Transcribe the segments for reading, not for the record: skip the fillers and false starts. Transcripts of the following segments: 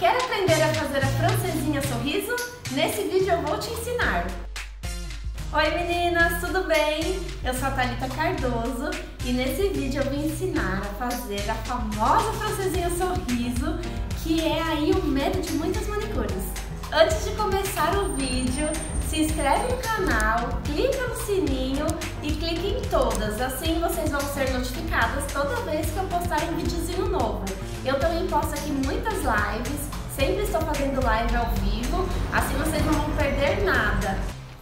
Quer aprender a fazer a francesinha sorriso? Nesse vídeo eu vou te ensinar! Oi meninas, tudo bem? Eu sou a Thalita Cardoso e nesse vídeo eu vim ensinar a fazer a famosa francesinha sorriso, que é aí o medo de muitas manicures. Antes de começar o vídeo, se inscreve no canal, clica no sininho e clique em todas, assim vocês vão ser notificadas toda vez que eu postar um videozinho novo. Eu também posto aqui muitas lives, sempre estou fazendo live ao vivo, assim vocês não vão perder nada.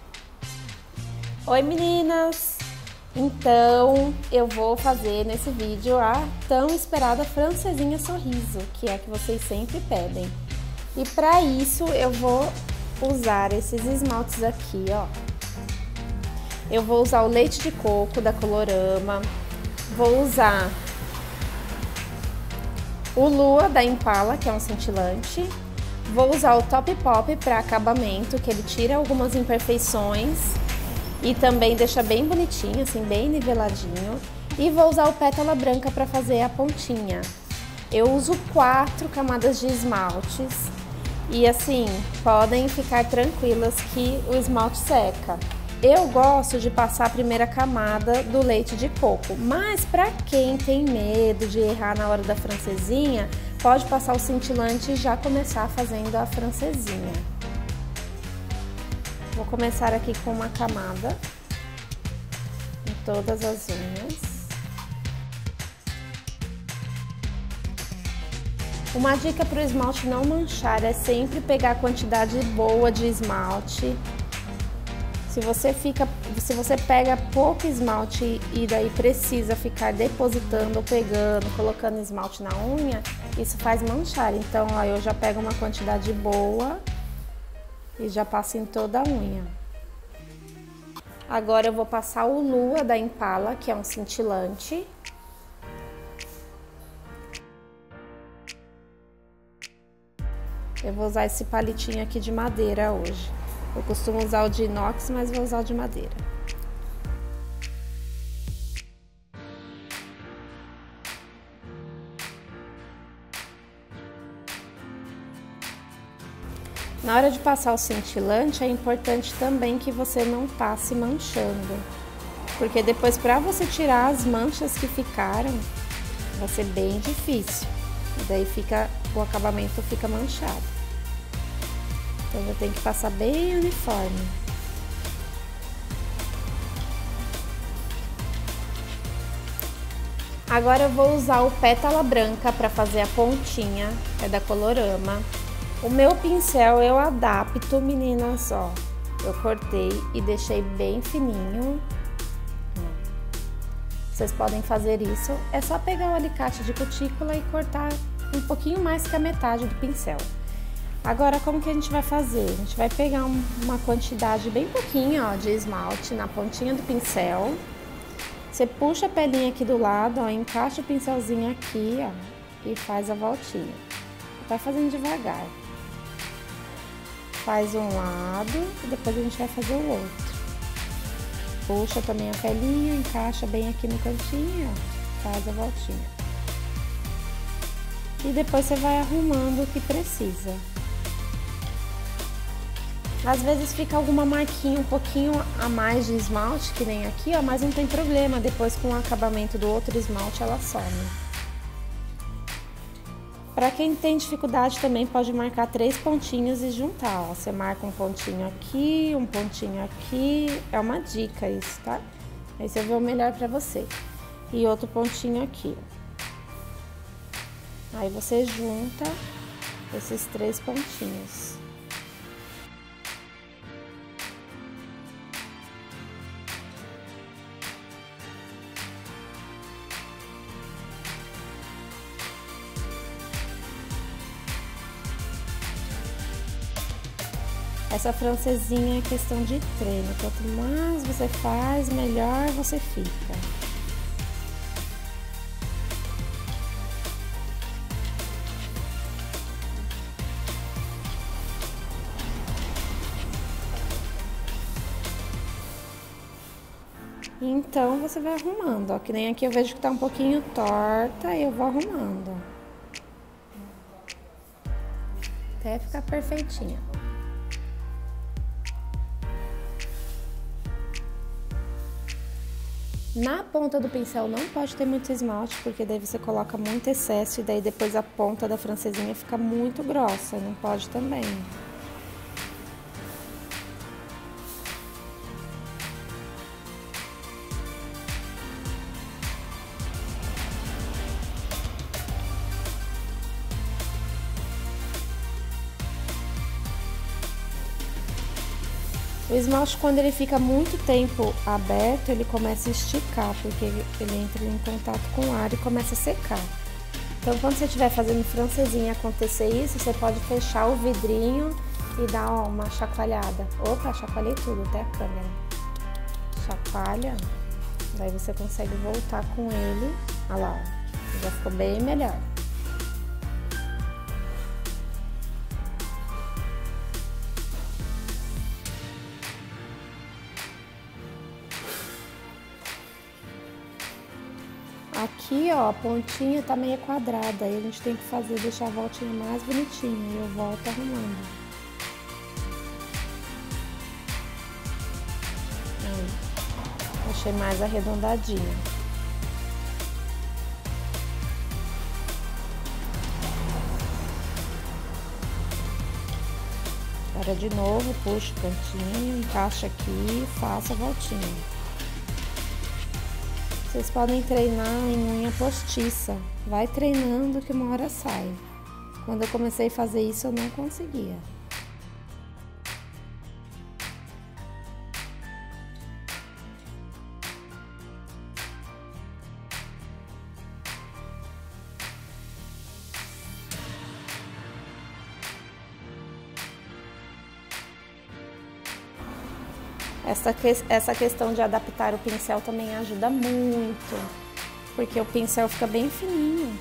Oi meninas! Então eu vou fazer nesse vídeo a tão esperada francesinha sorriso, que é a que vocês sempre pedem. E para isso eu vou usar esses esmaltes aqui, ó. Eu vou usar o leite de coco da Colorama, vou usar o Lua da Impala, que é um cintilante, vou usar o Top Pop para acabamento, que ele tira algumas imperfeições e também deixa bem bonitinho, assim, bem niveladinho, e vou usar o Pétala Branca para fazer a pontinha. Eu uso 4 camadas de esmaltes. E assim, podem ficar tranquilas que o esmalte seca. Eu gosto de passar a primeira camada do leite de coco, mas para quem tem medo de errar na hora da francesinha, pode passar o cintilante e já começar fazendo a francesinha. Vou começar aqui com uma camada em todas as unhas. Uma dica para o esmalte não manchar é sempre pegar a quantidade boa de esmalte. Se você pega pouco esmalte e daí precisa ficar depositando, pegando, colocando esmalte na unha, isso faz manchar. Então, ó, eu já pego uma quantidade boa e já passo em toda a unha. Agora eu vou passar o Lua da Impala, que é um cintilante. Eu vou usar esse palitinho aqui de madeira hoje. Eu costumo usar o de inox, mas vou usar o de madeira. Na hora de passar o cintilante, é importante também que você não passe manchando. Porque depois, para você tirar as manchas que ficaram, vai ser bem difícil. E daí o acabamento fica manchado. Então eu tenho que passar bem uniforme. Agora eu vou usar o Pétala Branca para fazer a pontinha, é da Colorama. O meu pincel eu adapto, meninas, ó. Eu cortei e deixei bem fininho. Vocês podem fazer isso, é só pegar o alicate de cutícula e cortar um pouquinho mais que a metade do pincel. Agora, como que a gente vai fazer? A gente vai pegar uma quantidade bem pouquinha, ó, de esmalte na pontinha do pincel. Você puxa a pelinha aqui do lado, ó, encaixa o pincelzinho aqui, ó, e faz a voltinha. Vai fazendo devagar. Faz um lado e depois a gente vai fazer o outro. Puxa também a pelinha, encaixa bem aqui no cantinho, ó, faz a voltinha. E depois você vai arrumando o que precisa. Às vezes fica alguma marquinha um pouquinho a mais de esmalte, que nem aqui, ó, mas não tem problema, depois com o acabamento do outro esmalte ela some. Para quem tem dificuldade também pode marcar 3 pontinhos e juntar, ó. Você marca um pontinho aqui, é uma dica isso, tá? Aí você vê o melhor para você. E outro pontinho aqui, ó. Aí você junta esses 3 pontinhos. Essa francesinha é questão de treino. Quanto mais você faz, melhor você fica. Então, você vai arrumando, ó. Que nem aqui eu vejo que tá um pouquinho torta e eu vou arrumando. até ficar perfeitinha. Na ponta do pincel não pode ter muito esmalte, porque daí você coloca muito excesso e daí depois a ponta da francesinha fica muito grossa, não pode também. O esmalte, quando ele fica muito tempo aberto, ele começa a esticar, porque ele entra em contato com o ar e começa a secar. Então, quando você estiver fazendo francesinha acontecer isso, você pode fechar o vidrinho e dar uma chacoalhada. Opa, chacoalhei tudo, até a câmera. Chacoalha, daí você consegue voltar com ele. Olha lá, ó, já ficou bem melhor. Aqui, ó, a pontinha tá meio quadrada, aí a gente tem que deixar a voltinha mais bonitinha, e eu volto arrumando. Aí, deixei mais arredondadinha. Agora de novo, puxa o cantinho, encaixa aqui e faça a voltinha. Vocês podem treinar em unha postiça. Vai treinando que uma hora sai. Quando eu comecei a fazer isso, eu não conseguia. Essa questão de adaptar o pincel também ajuda muito, porque o pincel fica bem fininho.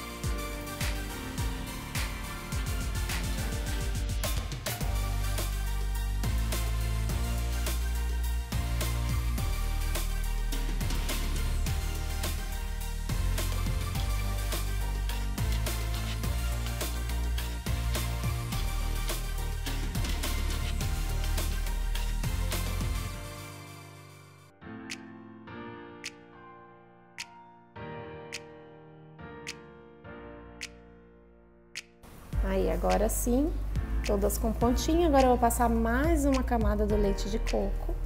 Aí, agora sim, todas com pontinha. Agora eu vou passar mais uma camada do leite de coco.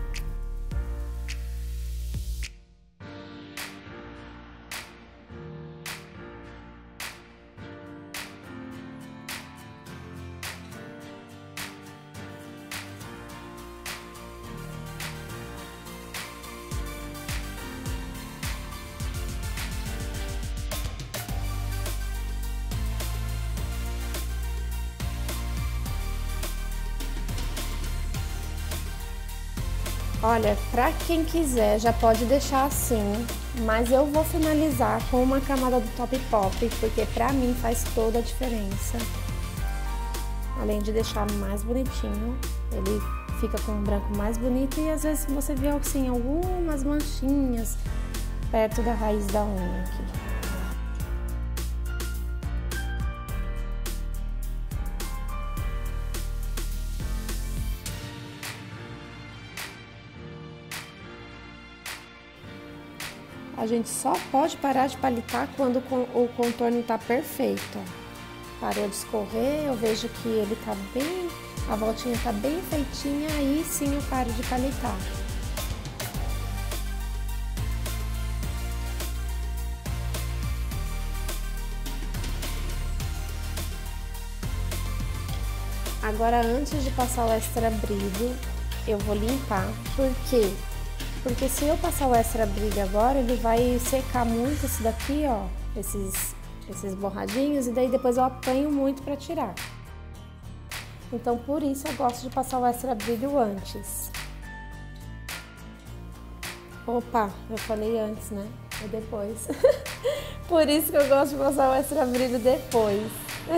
Olha, pra quem quiser já pode deixar assim, mas eu vou finalizar com uma camada do Top Pop, porque pra mim faz toda a diferença. Além de deixar mais bonitinho, ele fica com um branco mais bonito e às vezes você vê assim algumas manchinhas perto da raiz da unha aqui. A gente só pode parar de palitar quando o contorno tá perfeito. Parou de escorrer, eu vejo que ele tá bem, a voltinha tá bem feitinha, aí sim eu paro de palitar. Agora, antes de passar o extra brilho, eu vou limpar. Por quê? Porque se eu passar o extra brilho agora, ele vai secar muito esse daqui, ó, esses borradinhos, e daí depois eu apanho muito pra tirar. Então, por isso eu gosto de passar o extra brilho antes. Opa, eu falei antes, né? É depois. Por isso que eu gosto de passar o extra brilho depois.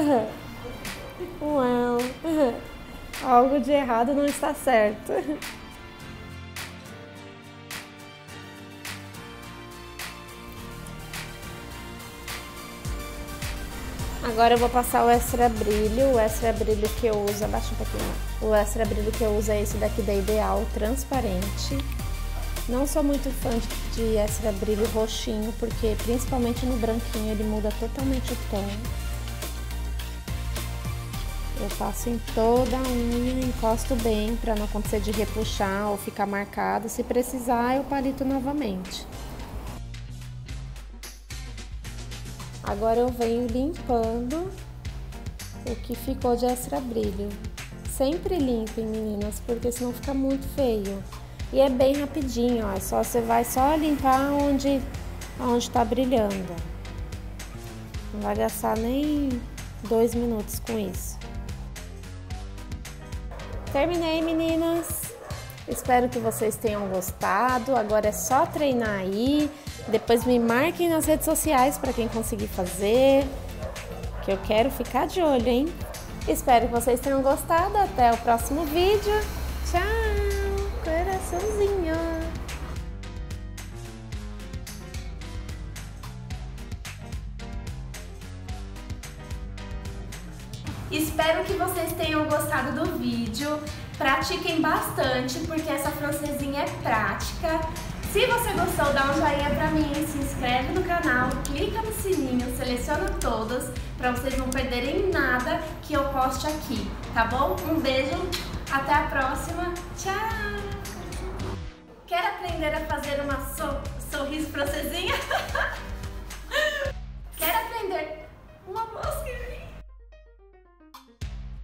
Uau! Algo de errado não está certo. Agora eu vou passar o extra brilho. O extra brilho que eu uso, abaixa um pouquinho. O extra brilho que eu uso é esse daqui da Ideal, transparente. Não sou muito fã de extra brilho roxinho, porque principalmente no branquinho ele muda totalmente o tom. Eu passo em toda a unha, encosto bem para não acontecer de repuxar ou ficar marcado. Se precisar, eu palito novamente. Agora eu venho limpando o que ficou de extra brilho. Sempre limpem, meninas, porque senão fica muito feio. E é bem rapidinho, ó. Você vai só limpar onde tá brilhando. Não vai gastar nem 2 minutos com isso. Terminei, meninas. Espero que vocês tenham gostado. Agora é só treinar aí. Depois me marquem nas redes sociais para quem conseguir fazer, que eu quero ficar de olho, hein? Espero que vocês tenham gostado. Até o próximo vídeo. Tchau! Coraçãozinho! Espero que vocês tenham gostado do vídeo. Pratiquem bastante, porque essa francesinha é prática. Se você gostou, dá um joinha pra mim, se inscreve no canal, clica no sininho, seleciona todas, pra vocês não perderem nada que eu poste aqui, tá bom? Um beijo, até a próxima, tchau! Quer aprender a fazer uma sorriso francesinha?